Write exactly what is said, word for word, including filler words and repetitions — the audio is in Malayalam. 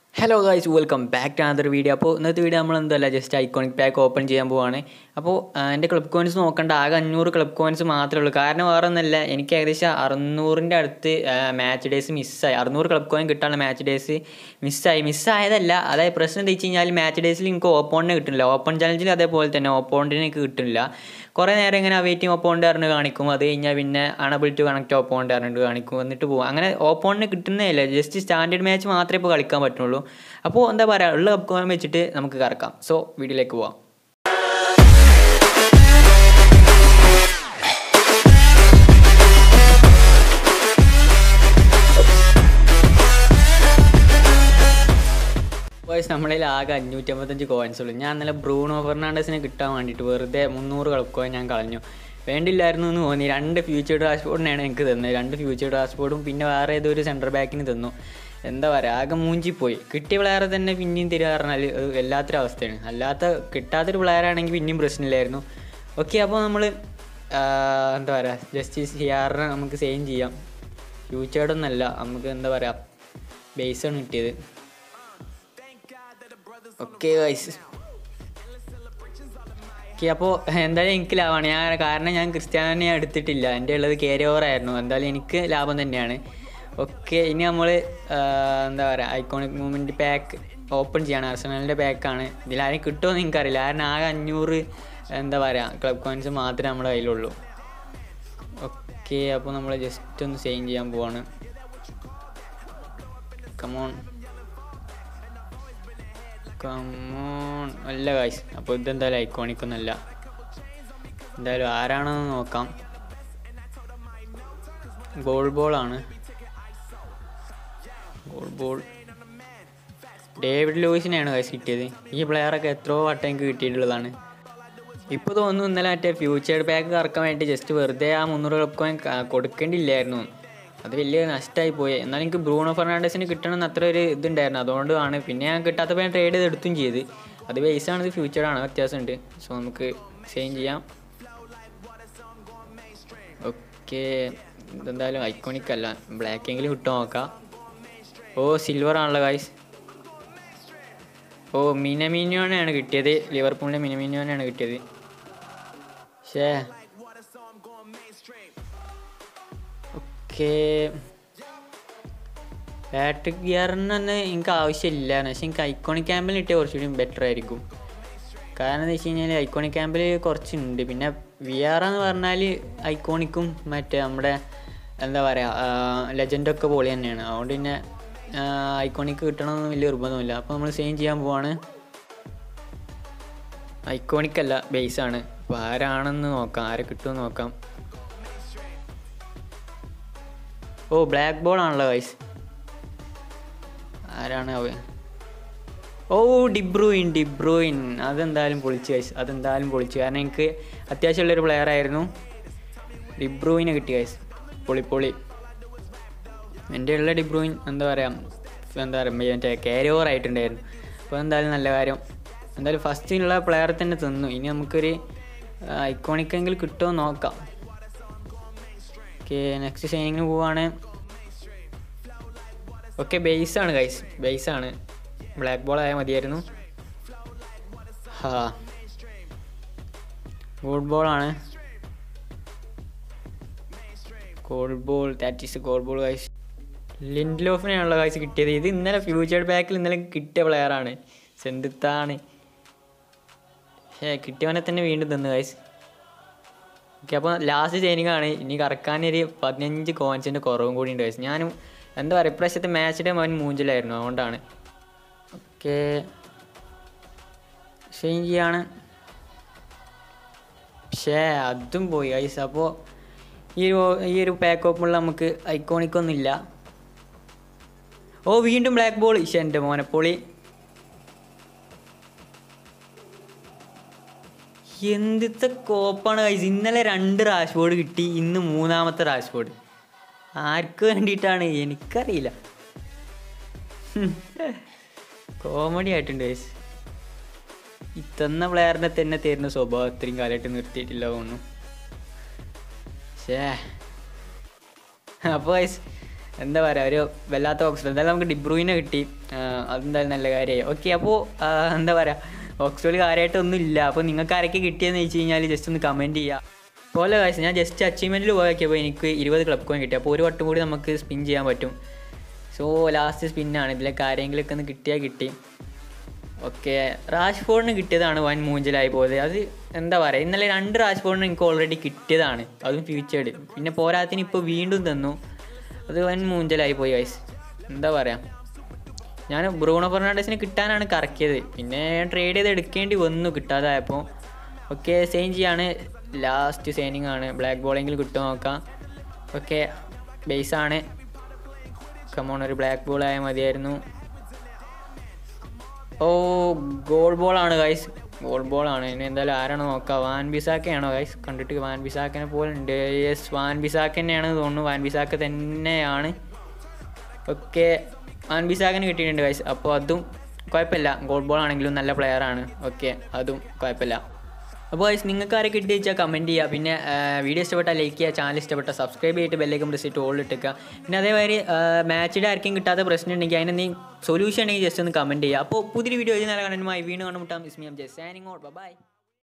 Hello guys, welcome back to another video. അപ്പോൾ ഇന്നത്തെ വീഡിയോ നമ്മൾ എന്തല്ല ജസ്റ്റ് ഐക്കോണിക് പാക്ക് ഓപ്പൺ ചെയ്യാൻ പോവാണ്. അപ്പോൾ എൻ്റെ ക്ലബ് കോയിൻസ് നോക്കണ്ട, ആകെ അഞ്ഞൂറ് ക്ലബ് കോയിൻസ് മാത്രമേ ഉള്ളൂ. കാരണം വേറെ ഒന്നല്ല, എനിക്ക് ഏകദേശം അറുന്നൂറിൻ്റെ അടുത്ത് മാച്ച് ഡേയ്സ് മിസ്സായി. അറുന്നൂറ് ക്ലബ് കോയിൻ കിട്ടാനുള്ള മാച്ച് ഡേയ്സ് മിസ്സായി മിസ്സായതല്ല അതായത് പ്രശ്നം എന്താ വെച്ച് കഴിഞ്ഞാൽ മാച്ച് ഡേയ്സിൽ എനിക്ക് ഓപ്പോണിനെ കിട്ടുന്നില്ല. ഓപ്പൺ ചാലഞ്ചിൽ അതേപോലെ തന്നെ ഓപ്പോണ്ടിന് എനിക്ക് കിട്ടുന്നില്ല. കുറേ നേരം ഇങ്ങനെ വെയിറ്റിംഗ് ഓപ്പോണ്ട് പറഞ്ഞ് കാണിക്കും, അത് കഴിഞ്ഞാൽ പിന്നെ അണബിൾ ടു കണക്ട് ഓപ്പോണ്ട് പറഞ്ഞിട്ട് കാണിക്കും, എന്നിട്ട് പോകും. അങ്ങനെ ഓപ്പോണ്ടിന് കിട്ടുന്നതല്ല, ജസ്റ്റ് സ്റ്റാൻഡേർഡ് മാച്ച് മാത്രമേ ഇപ്പോൾ കളിക്കാൻ പറ്റുള്ളൂ. അപ്പോൾ എന്താ പറയുക, ഉള്ള ക്ലബ് കോയിൻ വെച്ചിട്ട് നമുക്ക് കറക്കാം. സോ വീഡിയോയിലേക്ക് പോവാം. വോയിസ് നമ്മളിൽ ആകെ അഞ്ഞൂറ്റി അമ്പത്തഞ്ച് കോയിൻസ് ഉള്ളൂ. ഞാൻ ഇന്നലെ ബ്രൂണോ ഫെർണാണ്ടസിനെ കിട്ടാൻ വേണ്ടിയിട്ട് വെറുതെ മുന്നൂറ് ക്ലബ് കോയിൻ ഞാൻ കളഞ്ഞു. വേണ്ടില്ലായിരുന്നു എന്ന് തോന്നി. രണ്ട് ഫ്യൂച്ചർ ട്രാൻസ്പോർട്ടിനാണ് എനിക്ക് തന്നത്. രണ്ട് ഫ്യൂച്ചർ ട്രാൻസ്പോർട്ടും പിന്നെ വേറെ ഏതൊരു സെൻട്രൽ ബാക്കിന് തന്നു. എന്താ പറയുക, ആകെ മൂഞ്ചിപ്പോയി. കിട്ടിയ പ്ലെയറെ തന്നെ പിന്നെയും തരിക പറഞ്ഞാൽ വല്ലാത്തൊരു അവസ്ഥയാണ്. അല്ലാത്ത കിട്ടാത്തൊരു പ്ലെയറാണെങ്കിൽ പിന്നെയും പ്രശ്നമില്ലായിരുന്നു. ഓക്കെ, അപ്പോൾ നമ്മൾ എന്താ പറയുക, ജസ്റ്റ് സിയാറിനെ നമുക്ക് സെയിം ചെയ്യാം. ഫ്യൂച്ചേർഡൊന്നല്ല, നമുക്ക് എന്താ പറയുക ബേസാണ് കിട്ടിയത്. ഓക്കെ ഗൈസ്, ഓക്കെ അപ്പോൾ എന്തായാലും എനിക്ക് ലാഭമാണ്. ഞാൻ കാരണം ഞാൻ ക്രിസ്ത്യാനോനെ എടുത്തിട്ടില്ല, എൻ്റെ ഉള്ളത് ക്യാരി ഓവർ ആയിരുന്നു. എന്തായാലും എനിക്ക് ലാഭം തന്നെയാണ്. ഓക്കെ, ഇനി നമ്മൾ എന്താ പറയുക ഐക്കോണിക് മൂവ്മെൻറ്റ് പാക്ക് ഓപ്പൺ ചെയ്യാണ്. അർസണലിൻ്റെ പാക്കാണ്. ഇതിലാരും കിട്ടുമോ എന്ന് എനിക്കറിയില്ല, കാരണം ആകെ അഞ്ഞൂറ് എന്താ പറയുക ക്ലബ് കോയിൻസ് മാത്രമേ നമ്മുടെ കയ്യിലുള്ളൂ. ഓക്കെ, അപ്പോൾ നമ്മൾ ജസ്റ്റ് ഒന്ന് സെയിം ചെയ്യാൻ പോവാണ്. കമോൺ കമോൺ അല്ല ഗൈസ്, അപ്പോൾ ഇതെന്തായാലും ഐക്കോണിക് ഒന്നല്ല. എന്തായാലും ആരാണെന്ന് നോക്കാം. ഗോൾ ബോളാണ്. ഗോൾ ബോൾ ഡേവിഡ് ലൂയിസിനെയാണ് ഗൈസ് കിട്ടിയത്. ഈ പ്ലെയറൊക്കെ എത്രയോ വട്ടം എനിക്ക് കിട്ടിയിട്ടുള്ളതാണ്. ഇപ്പോൾ തോന്നുന്നു ഇന്നലെ മറ്റേ ഫ്യൂച്ചർ പാക്ക് കറക്കാൻ വേണ്ടി ജസ്റ്റ് വെറുതെ ആ മുന്നൂറ് ക്ലബ് കോയിൻ കൊടുക്കേണ്ടിയില്ലായിരുന്നു. അത് വലിയ നഷ്ടമായി പോയി. എന്നാൽ എനിക്ക് ബ്രൂണോ ഫെർണാണ്ടസിന് കിട്ടണമെന്ന് അത്ര ഒരു ഇതുണ്ടായിരുന്നു, അതുകൊണ്ടാണ്. പിന്നെ ഞാൻ കിട്ടാത്തപ്പോൾ ഞാൻ ട്രേഡ് ചെയ്ത് എടുത്തും ചെയ്ത്. അത് ബേസാണ്, ഇത് ഫ്യൂച്ചറാണ്, വ്യത്യാസമുണ്ട്. സോ നമുക്ക് സെയിം ചെയ്യാം. ഓക്കെ, ഇതെന്തായാലും ഐക്കോണിക് അല്ല, ബ്ലാക്ക് എങ്കിലും കിട്ടുമോ നോക്കാം. ഓ സിൽവർ ആണല്ലോ ഗൈസ്. ഓ മിനമിനോനെയാണ് കിട്ടിയത്, ലിവർപൂളിൻ്റെ മിനമിനോനെയാണ് കിട്ടിയത്. ശേ ഓക്കെ, പാട്രിക് വിയറിനൊന്നും എനിക്ക് ആവശ്യമില്ല, പക്ഷേ എനിക്ക് ഐക്കോണിക് ക്യാമ്പിൽ കിട്ടിയ കുറച്ചുകൂടി ബെറ്റർ ആയിരിക്കും. കാരണം എന്താ വെച്ച് കഴിഞ്ഞാൽ ഐക്കോണിക് ക്യാമ്പിൽ കുറച്ചുണ്ട്. പിന്നെ വിയർ എന്ന് പറഞ്ഞാൽ ഐക്കോണിക്കും മറ്റേ നമ്മുടെ എന്താ പറയുക ലെജൻഡൊക്കെ പൊളി തന്നെയാണ്. അതുകൊണ്ട് പിന്നെ ഐക്കോണിക് കിട്ടണമെന്ന് വലിയ നിർബന്ധമില്ല. അപ്പോൾ നമ്മൾ സെയിം ചെയ്യാൻ പോവാണ്. ഐക്കോണിക് അല്ല, ബേസാണ്. അപ്പോൾ ആരാണെന്ന് നോക്കാം, ആരെ കിട്ടുമെന്ന് നോക്കാം. ഓ ബ്ലാക്ക് ബോൾ ആണല്ലോ ഗൈസ്. ആരാണ് അവ? ഓ ഡിബ്രൂയിൻ ഡിബ്രൂയിൻ അതെന്തായാലും പൊളിച്ചു ഗൈസ്, അതെന്തായാലും പൊളിച്ചു. കാരണം എനിക്ക് അത്യാവശ്യമുള്ളൊരു പ്ലെയർ ആയിരുന്നു. ഡിബ്രൂയിനെ കിട്ടി ഗൈസ്, പൊളി പൊളി. എൻ്റെ ഉള്ള ഡിബ്രൂയിൻ എന്താ പറയുക എന്താ പറയുക മറ്റേ ക്യാരി ഓവർ ആയിട്ടുണ്ടായിരുന്നു. അപ്പോൾ എന്തായാലും നല്ല കാര്യം. എന്തായാലും ഫസ്റ്റിനുള്ള പ്ലെയർ തന്നെ തന്നു. ഇനി നമുക്കൊരു ഐക്കോണിക്കെങ്കിലും കിട്ടുമോ നോക്കാം. ഓക്കെ, നെക്സ്റ്റ് ഷൈനിങ്ങിന് പോവാണ്. ഓക്കെ, ബേസാണ് ഗൈസ്, ബേസാണ്. ബ്ലാക്ക് ബോൾ ആയാൽ മതിയായിരുന്നു. ഹാ ഗോൾഡ് ബോളാണ്. Gold ball, that is gold ball guys. ലിൻഡ്ലോഫിനെയാണല്ലോ ഗൈസ് കിട്ടിയത്. ഇത് ഇന്നലെ ഫ്യൂച്ചർ പാക്കിൽ ഇന്നലെ കിട്ടിയ പ്ലെയറാണ്, സെന്തിത്താണ്. ഏ കിട്ടിയവനെ തന്നെ വീണ്ടും തന്നു ഗൈസ്. ഓക്കെ, അപ്പോൾ ലാസ്റ്റ് ചെയിനിങ്ങാണ്. ഇനി കറക്കാനൊരു പതിനഞ്ച് കോയിൻസിൻ്റെ കുറവും കൂടി ഉണ്ട് ഗൈസ്. ഞാനും എന്താ പറയുക ഇപ്രാവശ്യത്തെ മാച്ചിൻ്റെ അവൻ മൂഞ്ചിലായിരുന്നു, അതുകൊണ്ടാണ്. ഓക്കെ, ഷെയിൻ ചെയ്യാണ്. പക്ഷേ അതും പോയി ഗൈസ്. അപ്പോൾ ഈ ഒരു ഈ ഒരു പാക്ക് ഓപ്പണിൽ നമുക്ക് ഐക്കോണിക്കൊന്നും ഇല്ല. ഓ വീണ്ടും ബ്ലാക്ക് ബോൾ. പക്ഷേ എൻ്റെ മോനെ പൊളി. എന്തിത്തെ കോപ്പാണ് ഗൈസ്. ഇന്നലെ രണ്ട് റാഷ്ഫോർഡ് കിട്ടി, ഇന്ന് മൂന്നാമത്തെ റാഷ്ഫോർഡ്. ആർക്ക് വേണ്ടിയിട്ടാണ് എനിക്കറിയില്ല. കോമഡി ആയിട്ടുണ്ട് ഗൈസ്. ഈ തന്ന പ്ലെയറിനെ തന്നെ തരുന്ന സ്വഭാവം ഇത്രയും കാലമായിട്ട് നിർത്തിയിട്ടില്ല തോന്നുന്നു. ശേ അപ്പോൾ ഗൈസ് എന്താ പറയുക ഒരു വല്ലാത്ത ഓക്സ്ഫോർഡ്. എന്തായാലും നമുക്ക് ഡിബ്രൂയിനെ കിട്ടി, അതെന്തായാലും നല്ല കാര്യമായി. ഓക്കെ, അപ്പോൾ എന്താ പറയുക ഓക്സ്ഫോർഡ് കാര്യമായിട്ടൊന്നും ഇല്ല. അപ്പോൾ നിങ്ങൾക്ക് ആരൊക്കെ കിട്ടിയെന്ന് വെച്ച് കഴിഞ്ഞാൽ ജസ്റ്റ് ഒന്ന് കമൻറ്റ് ചെയ്യുക. പോലെ കാശ് ഞാൻ ജസ്റ്റ് അച്ചീവ്മെൻറ്റിൽ പോയൊക്കെയപ്പോൾ എനിക്ക് ഇരുപത് ക്ലബ് കോയിൻ കിട്ടി. അപ്പോൾ ഒരു വട്ടം കൂടി നമുക്ക് സ്പിൻ ചെയ്യാൻ പറ്റും. സോ ലാസ്റ്റ് സ്പിന്നാണ്, ഇതിലൊക്കെ ആരെങ്കിലുമൊക്കെ ഒന്ന് കിട്ടിയാൽ കിട്ടി. ഓക്കെ, റാഷ്ഫോർഡിന് കിട്ടിയതാണ് വൻ മൂഞ്ചലായി പോയത്. അത് എന്താ പറയുക, ഇന്നലെ രണ്ട് റാഷ്ഫോർഡിന് എനിക്ക് ഓൾറെഡി കിട്ടിയതാണ്, അതും ഫ്യൂച്ചേർഡ്. പിന്നെ പോരാത്തിന് ഇപ്പോൾ വീണ്ടും തന്നു, അത് വൻ മൂഞ്ചലായി പോയി ഗൈസ്. എന്താ പറയുക, ഞാൻ ബ്രൂണോ ഫെർണാണ്ടസിനെ കിട്ടാനാണ് കറക്കിയത്, പിന്നെ ട്രേഡ് ചെയ്ത് എടുക്കേണ്ടി വന്നു കിട്ടാതായപ്പോൾ. ഓക്കെ, സെയിൻ ചെയ്യാണ്, ലാസ്റ്റ് സൈനിങ് ആണ്. ബ്ലാക്ക് ബോളെങ്കിലും കിട്ടുമോ നോക്കാം. ഓക്കെ, ബേസാണ്, കമോൺ ഒരു ബ്ലാക്ക് ബോൾ ആയാൽ മതിയായിരുന്നു. ഓ ഗോൾ ബോളാണ് ഗൈസ്, ഗോൾ ബോളാണ്. ഇനി എന്തായാലും ആരാണ് നോക്കുക, വാൻ ബിസാക്കയാണോ ഗൈസ്? കണ്ടിട്ട് വാൻ ബിസാക്കനെ പോലെ ഉണ്ട്. യെസ്, വാൻ ബിസാക്ക തന്നെയാണ് തോന്നുന്നു, വാൻ ബിസാക്ക തന്നെയാണ്. ഓക്കെ, വാൻ ബിസാക്കന് കിട്ടിയിട്ടുണ്ട് ഗൈസ്. അപ്പോൾ അതും കുഴപ്പമില്ല, ഗോൾ ബോൾ ആണെങ്കിലും നല്ല പ്ലെയറാണ്. ഓക്കെ, അതും കുഴപ്പമില്ല. അപ്പോൾ ഗൈസ് നിങ്ങൾക്ക് ആരെ കിട്ടി വെച്ചാൽ കമൻറ്റ് ചെയ്യുക. പിന്നെ വീഡിയോ ഇഷ്ടപ്പെട്ടാൽ ലൈക്ക് ചെയ്യുക, ചാനൽ ഇഷ്ടപ്പെട്ടാൽ സബ്സ്ക്രൈബ് ചെയ്തിട്ട് ബെല്ലേക്കും പ്രസ് ചെയ്തിട്ട് ഓൾ ഇട്ടേക്കുക. പിന്നെ അതേമാതിരി മാച്ചിൻ്റെ ആർക്കും കിട്ടാത്ത പ്രശ്നം ഉണ്ടെങ്കിൽ അതിനെന്തെങ്കിലും സൊല്യൂഷൻ ഉണ്ടെങ്കിൽ ജസ്റ്റ് ഒന്ന് കമൻറ്റ് ചെയ്യുക. അപ്പോൾ പുതിയൊരു വീഡിയോ നല്ല കണ്ടന്റുമായി വീണ്ടും കണ്ടുമുട്ടാം. ഇസ്മി M J signing out, by.